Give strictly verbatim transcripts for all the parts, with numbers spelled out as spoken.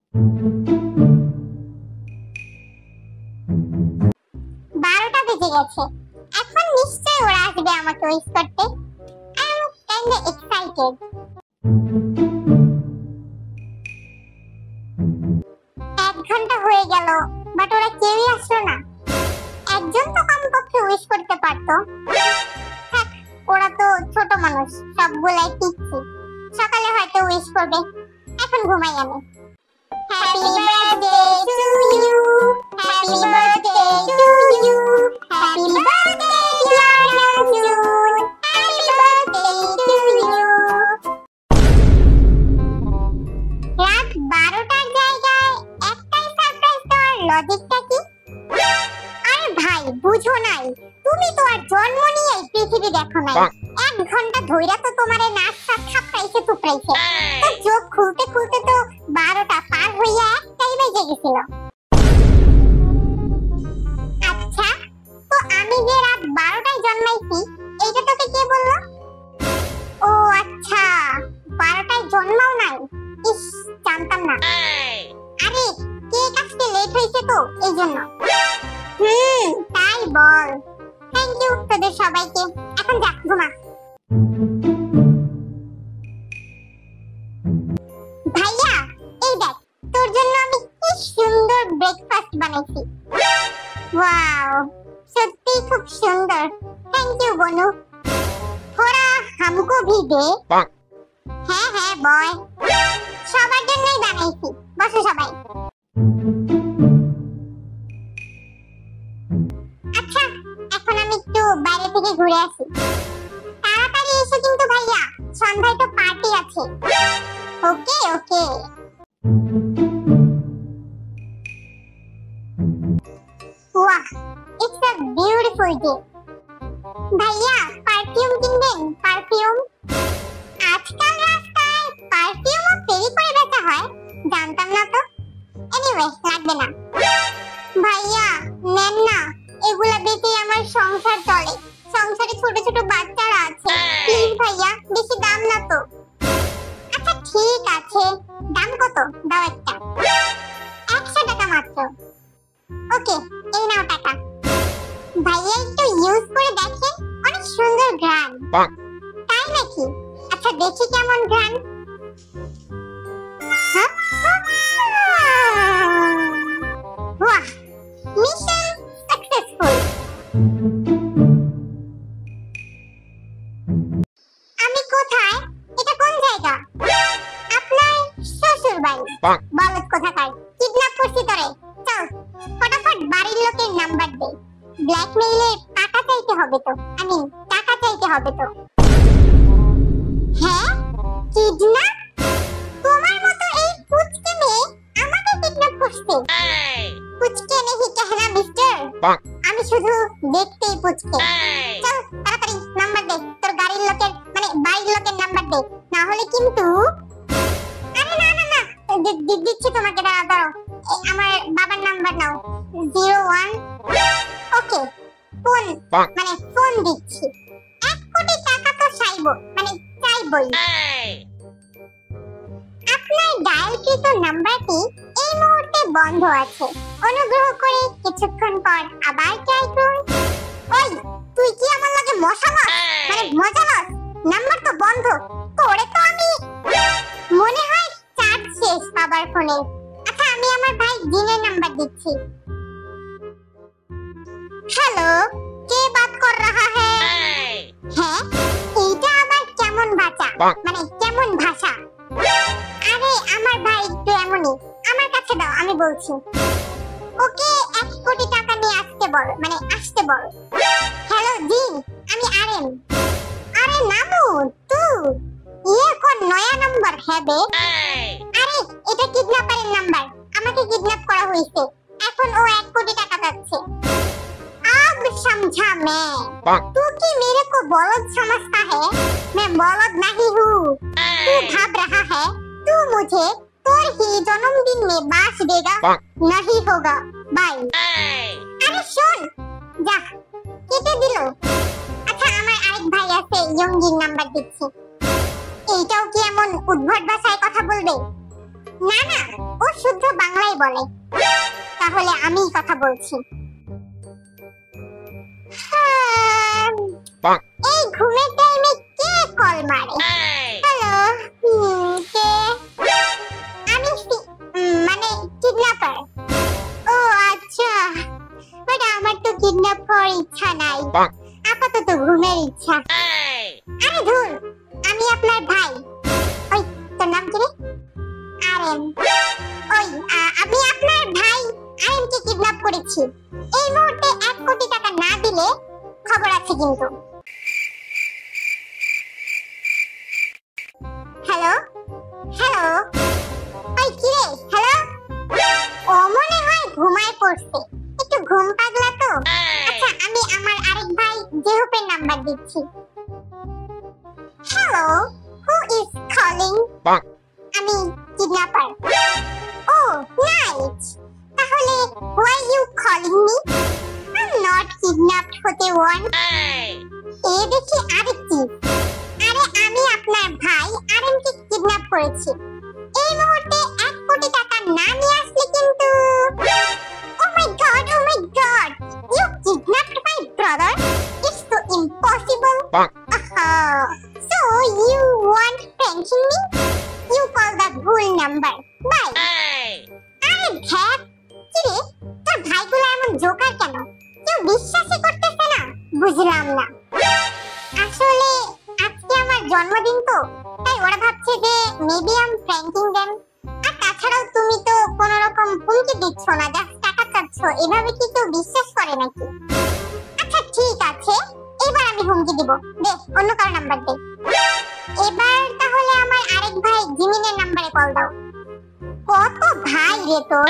বারোটা বেজে গেছে, এখন নিশ্চয়ই ওরা আসবে আমাকে উইশ করতে। I am kind excited. এক ঘন্টা হয়ে গেল, বাট ওরা কেউই আসলো না। একজন তো কমপক্ষে উইশ করতে পারতো। ওরা তো ছোট মানুষ, সবগুলাই পিচ্ছি, সকালে হয়তো উইশ করবে। এখন ঘুমাই আমি। Happy birthday to you, happy birthday to you, happy birthday dear Najun, happy birthday to you. রাত বারোটার জায়গায় একটাই সারপ্রাইজ দেওয়ার লজিকটা কি? আরে ভাই, বুঝো নাই, তুমি তো আর জন্ম নিয়ে পৃথিবী দেখো নাই। এক ঘন্টা ধইরা তো তোমারে নাচ সাত থাপড়াইছে টুকরাইছে, তো চোখ খুলতে খুলতে তো বারোটা পার হইয়া একটাই বেজে গেছিল। আচ্ছা, তো আমি যে রাত বারোটায় জন্মাইছি এইটা তোকে কে বললো? ও আচ্ছা, বারোটায় জন্মাও নাই। ইস, জানতাম না। আরে কেক আসতে লেট হয়েছে তো এই জন্য। হুম, তাই বল। থ্যাংক ইউ তোদের সবাইকে। এখন যা ঘুমা। ভাইয়া, এই দেখ, তোর জন্য আমি কি সুন্দর ব্রেকফাস্ট বানাইছি। ওয়াও, সত্যি খুব সুন্দর। থ্যাংক ইউ বনু। থোড়া হামকো ভি দে। হ্যাঁ হ্যাঁ বয়, সবার জন্যই বানাইছি। বসো সবাই। আচ্ছা, এখন আমি একটু বাইরে থেকে ঘুরে আসি। তাড়াতাড়ি এসে কিন্তু ভাইয়া, সন্ধ্যায় তো পার্টি আছে। Okay okay. ওয়াহ, ইটস আ বিউটিফুল ডে। ভাইয়া, পারফিউম কিনবেন? পারফিউম? আজকাল রাস্তায় পারফিউমও ফ্রি করে বেচা হয়, জানতাম না তো। এনিওয়ে, লাগবে না। ভাইয়া নেন না, এগুলা বেচে আমার সংসার চলে। সংসারে ছোট ছোট বাচ্চারা আছে। প্লিজ ভাইয়া, বেশি দাম না তো। আচ্ছা ঠিক আছে, দাম কত? দাও একটা। একশো টাকা মাত্র। ওকে, এই নাও টাকা। ভাইয়া একটু ইউজ করে দেখেন, অনেক সুন্দর ঘ্রাণ। তাই নাকি? আচ্ছা দেখি কেমন ঘ্রাণ। হ্যাঁ, বাহ, মিশন সাকসেসফুল। আমি কোথায়? এটা কোন জায়গা? আপনার শ্বশুর বাড়ি। বলদ কোথাকার, কিডন্যাপ করছি তোরে। চল ফটাফট বাড়ির লোকের নাম্বার দে। ব্ল্যাকমেইলে টাকা চাইতে হবে তো, আই মিন টাকা চাইতে হবে তো। হ্যাঁ, কিডন্যাপ? তোমার মতো এই পুচকে মেয়ে আমাকে কিডন্যাপ করছে? পুচকে নেহি कहना মিস্টার, আমি শুধু দেখতেই পুচকে। চল তাড়াতাড়ি নাম্বার দে, তোর গাড়ির লোকের মানে বাড়ির লোকের নাম্বার দে, না হলে কিন্তু। আরে না না না, দিচ্ছি তোমাকে, দাঁড়াও দাঁড়াও। আমার বাবার নাম্বার নাও, জিরো ওয়ান। ওকে, ফোন মানে ফোন দিচ্ছি। এক কোটি টাকা তো চাইবো, মানে চাইবই। আপনার ডায়ালকৃত নাম্বারটি এই মুহূর্তে বন্ধ আছে, অনুগ্রহ করে কিছুক্ষণ পর আবার ট্রাই করুন। ওই, তুই কি আমার লগে মশা মার মানে মজা মার? নাম্বার তো বন্ধ। তোরে তো আমি মনে হয় চার্জ শেষ বাবার ফোনে। আচ্ছা, আমি আমার ভাই জিনের নাম্বার দিচ্ছি। হ্যালো, কে বাত কর রাহা হ্যায়? হ্যাঁ, এইটা আবার কেমন ভাষা, মানে কেমন ভাষা? আরে আমার ভাই একটু এমনই, আমার কাছে দাও, আমি বলছি। ওকে এক কোটি টাকা নিয়ে আসতে বল, মানে আসতে বল। হ্যালো জি, আমি আরেম। আরে নামু তু, ये কোন নয়া নাম্বার হবে? আরে এটা কিডন্যাপারের নাম্বার, আমাকে কিডন্যাপ করা হয়েছে। এখন ও এক কোটি টাকা চাচ্ছে। अब समझा मैं, तू की मेरे को बलद समझता है? मैं बलद नहीं हूँ। तू भाग रहा है तू मुझे तोर ही जन्मदिन में बांस देगा? नहीं होगा, बाय। अरे सुन, जा কেটে দিল। আচ্ছা, আমার আরেক ভাই আছে, ইয়ংজির নাম্বার দিচ্ছি। এইটাও কি এমন উদ্ভট ভাষায় কথা বলবে? না না, ও শুদ্ধ বলে। তাহলে আমি কথা বলছি। এই ঘুমের টাইমে কে কল মারে? হ্যালো, কে? আমি মানে কিডন্যাপার। ও আচ্ছা, বাট আমার তো কিডন্যাপ করার ইচ্ছা নাই, আপাতত ঘুমের ইচ্ছা। আরে ধুর, আমি আপনার ভাই। ওই তোর নাম কি রে? আরএম। ওই আমি আপনার ভাই আরএমকে কিডন্যাপ করেছি। এই মুহূর্তে এক কোটি টাকা না দিলে খবর আছে কিন্তু। হ্যালো হ্যালো, ওই কি রে? হ্যালো, ও মনে হয় ঘুমায় পড়ছে, একটু ঘুম পাগলা তো। আচ্ছা, আমি আমার আরেক ভাই জেহুপের নাম্বার দিচ্ছি। Hello, who is calling? আমি কিডন্যাপার। ও নাইস, তাহলে why you calling me? I'm not kidnapped হতে ওয়ান। এ দেখি আরেকটি। আরে আমি আপনার ভাই আরএমকে কিডন্যাপ করেছি। এই মুহূর্তে এক কোটি টাকা না নিয়ে আসলে কিন্তু। Oh my god, oh my god, you kidnapped my brother? It's so impossible. Oh, so you want pranking me? You call the ভুল নাম্বার। বাই। আরে ধ্যাত, কি রে, তোর ভাইগুলো এমন জোকার কেন? কেউ বিশ্বাসই করতেছে না, বুঝলাম না। আসলে আজকে আমার জন্মদিন তো, তাই ওরা ভাবছে যে maybe I am pranking them. আর তাছাড়াও তুমি তো কোনো রকম হুমকি দিচ্ছ না, জাস্ট টাকা চাচ্ছ, এভাবে কি কেউ বিশ্বাস করে নাকি? আচ্ছা ঠিক আছে, এবার আমি হুমকি দিব। দে অন্য কারো নাম্বার দে। এবার তাহলে আমার আরেক ভাই জিমিনের নাম্বারে কল দাও। কত ভাই রে তোর?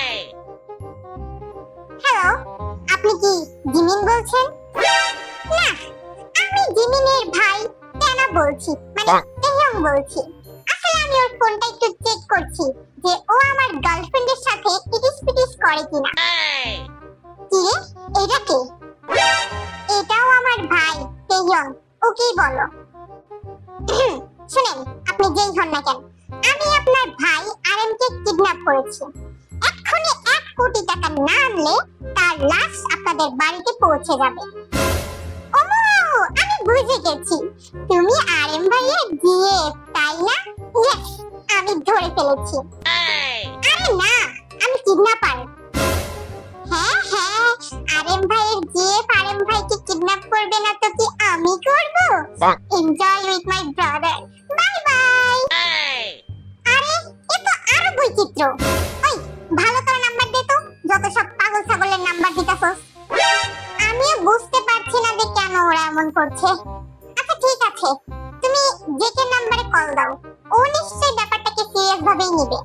হ্যালো, আপনি কি জিমিন বলছেন? না, আমি জিমিনের ভাই তেনা বলছি, মানে তেহং বলছি। আসলে আমি ওর ফোনটা একটু চেক করছি যে ও আমার গার্লফ্রেন্ডের সাথে পিটিস পিটিস করে কিনা। কি রে, এটা কে? এটাও আমার ভাই তেহং। ওকেই বলো। শুনেন, আপনি যেই হন না কেন, আমি আপনার ভাই আরএমকে কিডন্যাপ করেছি। এক্ষুনি এক কোটি টাকা না আনলে তার লাশ আপনাদের বাড়িতে পৌঁছে যাবে। ওমো, আমি বুঝে গেছি, তুমি আরএম ভাইয়ের জিএফ, তাই না? ইয়েস, আমি ধরে ফেলেছি। আরে না, আমি কিডন্যাপার। হ্যাঁ হ্যাঁ, আরএম ভাইয়ের জিএফ আরএম ভাইকে কিডন্যাপ করবে না তো কি আমি করব? Enjoy with my brother. Bye bye. আরে এ তো আরো বৈচিত্র্য। ওই ভালো করে নাম্বার দে তো, যত সব পাগল ছাগলের নাম্বার দিতাছস। আমিও বুঝতে পারছি না যে কেন ওরা এমন করছে। আচ্ছা ঠিক আছে, তুমি জেকে নাম্বারে কল দাও, ও নিশ্চয়ই ব্যাপারটাকে সিরিয়াস ভাবেই নেবে।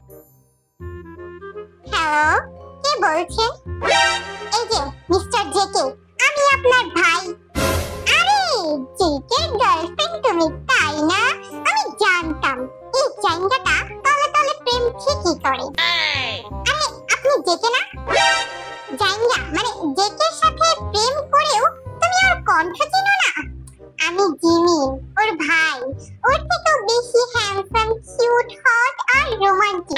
হ্যালো, কে বলছেন? এই যে মিস্টার জেকে, আমি আপনার ভাই। আরে জেকের গার্লফ্রেন্ড তুমি, তাই না? আমি জানতাম এই চাঙ্গাটা তলে তলে প্রেম ঠিকই করে। আরে আপনি জেকে না? জাঙ্গা মানে জেকের সাথে প্রেম করেও তুমি ওর কণ্ঠ চিনো না? আমি জিমিন, ওর ভাই। ওর থেকেও বেশি হ্যান্ডসাম, কিউট, হট আর রোমান্টিক।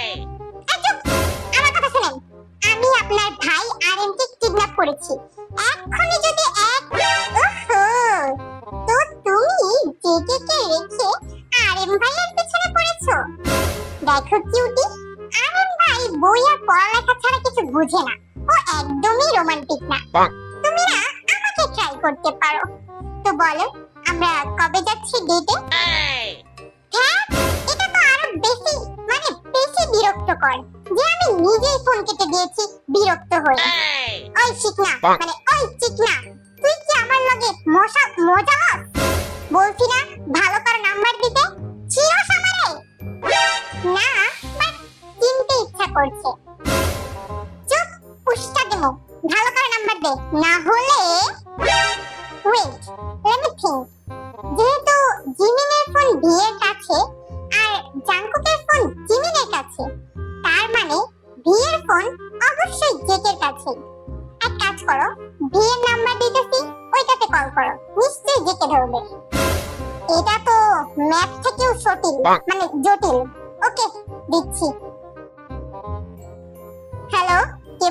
আমার কথা শুনেন, আমি আপনার ভাই আরএমকে কিডন্যাপ করেছি। এক্ষুনি যদি এক ওহো, তো তুমি জেকেকে রেখে আরএম ভাইয়ের পিছনে পড়েছো। দেখো কিউটি, আরএম ভাই বই আর পড়ালেখা ছাড়া কিছু বুঝে না, ও একদমই রোমান্টিক না। তুমি না আমাকে ট্রাই করতে পারো। তো বলো, আমরা কবে যাচ্ছি ডেটে? হ্যাঁ, এটা তো আরো বেশি মানে বেশি বিরক্তকর যে আমি নিজেই ফোন কেটে দিয়েছি বিরক্ত হয়ে। ওই চিকনা মানে ওই চিকনা, তুই কি আমার লগে মশা মজা হস? বলছি না ভালো করে নাম্বার দিতে, চিরস আমারে? না, বাট চিনতে ইচ্ছা করছে। চুপ, পুষ্টা দেবো, ভালো করে নাম্বার দে, না হলে ওয়েট লেট মি থিংক। যেহেতু জিমিনের ফোন ভিয়ের কাছে আর জাংকুকের ফোন জিমিনের কাছে, তার মানে ভিয়ের ফোন অবশ্যই জেকের কাছে। এক কাজ করো, ভিয়ের নাম্বার দিতেছি, ওইটাতে কল করো, নিশ্চয়ই জেকে ধরবে। এটা তো ম্যাপ থেকেও জটিল, মানে জটিল। ওকে, দিচ্ছি।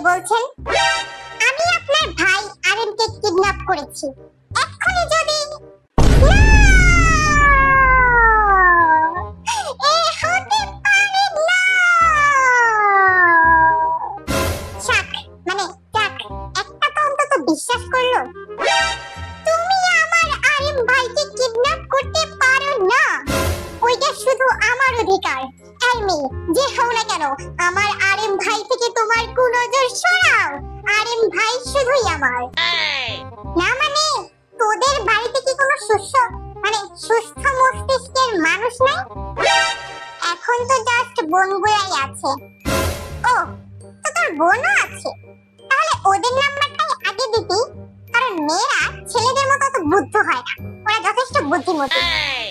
বলছেন? আমি আপনার ভাই আরেনকে কিডন্যাপ করেছি। এক্ষুনি যদি না! এ হতে পারে না! শাক, মানে যাক, একটা তো অন্তত বিশ্বাস করলো। তুমি আমার আরেন ভাইকে কিডন্যাপ করতে পারো না। ওইটা শুধু আমার অধিকার। এই মেয়ে, যে হও না কেন, আমার আরেন ভাই থেকে তোমার কুনজর সরাও। আরেন ভাই শুধুই আমার। না মানে তোদের বাড়িতে কি কোনো সুস্থ মানে সুস্থ মস্তিষ্কের মানুষ নাই? এখন তো জাস্ট বোনগুলাই আছে। ও, তো তোর বোনও আছে? তাহলে ওদের নাম্বারটাই আগে দিতি, কারণ মেয়েরা ছেলেদের মতো তো বুদ্ধ হয় না, ওরা যথেষ্ট বুদ্ধিমতী।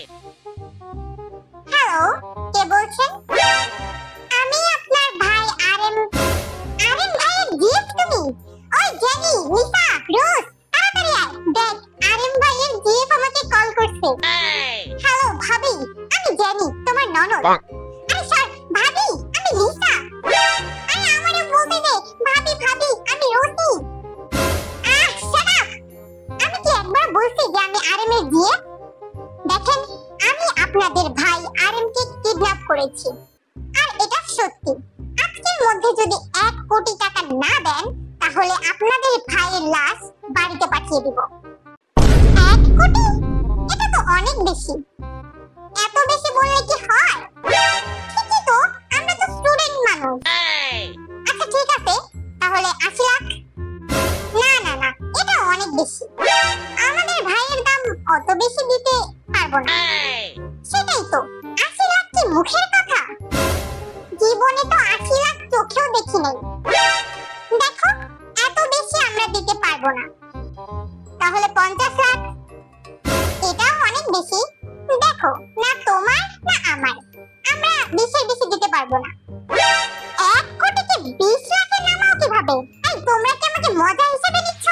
হ্যালো, কে বলছেন? আমি আপনার ভাই আরেন। আরেন ভাইয়ের জিএফ তুমি? ওই জেনি, নিশা, রোজ, তাড়াতাড়ি আয়। দেখ, আরেন ভাইয়ের জিএফ আমাকে কল করছে। হ্যালো ভাবি, আমি জেনি, তোমার ননদ। আরে স্যার, ভাবি, আমি নিশা। আরে আমারে বলতে দে, ভাবি ভাবি, আমি রোজি। আহ, শাট আপ। আমি কি একবার বলছি যে আমি আরেনের জিএফ? দেখেন, আমি আপনাদের ভাই আরেনকে কিডন্যাপ করেছি, আর এটা সত্যি। আজকের মধ্যে যদি এক কোটি টাকা না দেন, তাহলে আপনাদের ভাইয়ের লাশ বাড়িতে পাঠিয়ে দিব। এক কোটি? এটা তো অনেক বেশি। এত বেশি বললে কি হয়? ঠিকই তো, আমরা তো স্টুডেন্ট মানুষ। আচ্ছা ঠিক আছে, তাহলে আশি লাখ? না না না, এটা অনেক বেশি। আমাদের ভাইয়ের দাম অত বেশি দিতে পারবো না। সেটাই তো, আশি লাখ কি মুখের কথা? জীবনে তো আশি লাখ চোখেও দেখি নাই। দেখো, এত বেশি আমরা দিতে পারবো না। তাহলে পঞ্চাশ লাখ? এটাও অনেক বেশি। দেখো, না তোমার না আমার, আমরা বিশের বেশি দিতে পারবো না। এক কোটিকে বিশ লাখে নামাও কিভাবে? এই তোমরা কি আমাকে মজা হিসেবে নিচ্ছ?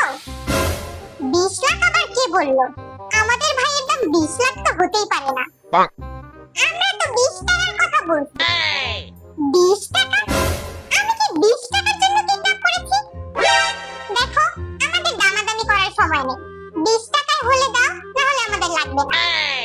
বিশ লাখ আবার কে বললো? আমাদের ভাইয়ের দাম বিশ লাখ তো হতেই পারে না। আমরা তো বিশ টাকার কথা বলছি। বিশ টাকা? আমি কি বিশ টাকার জন্য কিডন্যাপ করেছি? দেখো, আমাদের দামাদামি করার সময় নেই। বিশ টাকায় হলে দাও, না হলে আমাদের লাগবে না।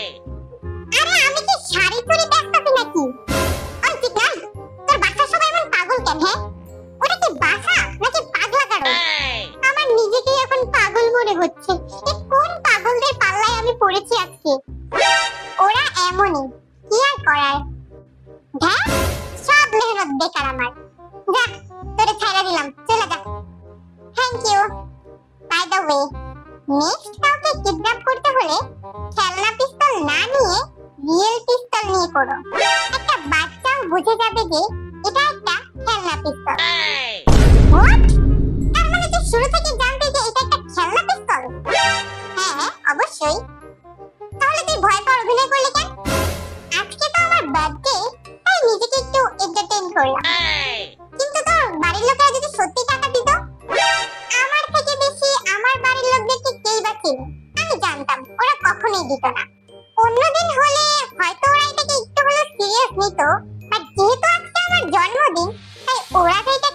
আরে আমি কি শাড়ি চুরি দেখতেছি নাকি? ওই ঠিক নাই, তোর বাসার সবাই এমন পাগল কেন? হ্যাঁ, ওটা কি বাসা নাকি পাগলা কারো? আমার নিজেকে এখন পাগল মনে হচ্ছে। এই কোন পাগলদের পাল্লায় আমি পড়েছি আজকে? ওরা এমনই, কি আর করার। হ্যাঁ, সব মেহনত বেকার আমার। যা, তোরে ছাইড়া দিলাম, চলে যা। Thank you. By the way, next কাউকে কিডন্যাপ করতে হলে খেলনা পিস্তল না নিয়ে রিয়েল পিস্তল নিয়ে করো। একটা বাচ্চাও বুঝে যাবে যে এটা একটা খেলনা পিস্তল। হোয়াট? তার মানে তুই শুরু থেকে জানতে যে এটা একটা খেলনা পিস্তল? হ্যাঁ হ্যাঁ, অবশ্যই। তাহলে তুই ভয় পাওয়ার অভিনয় করলি কেন? আজকে তো আমার বার্থডে, তাই নিজেকে একটু এন্টারটেইন করলাম। কিন্তু তোর বাড়ির লোকেরা যদি সত্যি টাকা দিত? আমার থেকে বেশি আমার বাড়ির লোকদেরকে কেই বা চিনে। আমি জানতাম ওরা কখনোই দিত না। অন্যদিন হলে হয়তো ওরা এটাকে একটু হলেও সিরিয়াস নিত, বাট যেহেতু আজকে আমার জন্মদিন, তাই ওরা তো এটা